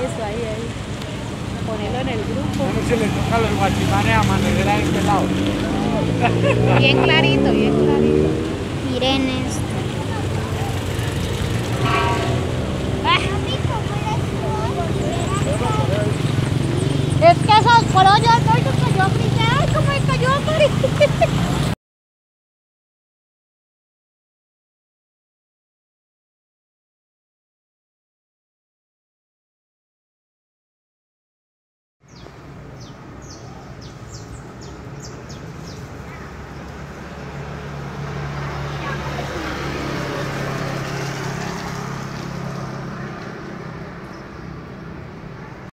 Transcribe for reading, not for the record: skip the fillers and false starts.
Eso, ahí. Ponerlo en el grupo. A ver si le toca a los guachimanes amanecer a este lado. Bien clarito, bien clarito. Miren esto.